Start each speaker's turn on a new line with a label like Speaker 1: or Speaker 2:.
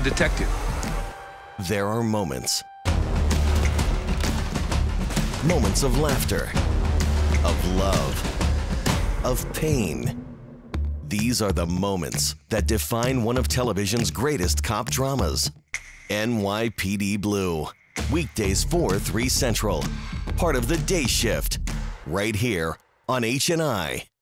Speaker 1: detective.
Speaker 2: There are moments. Moments of laughter, of love, of pain. These are the moments that define one of television's greatest cop dramas. NYPD Blue. Weekdays 4, 3 Central. Part of the Day Shift. Right here on HNI.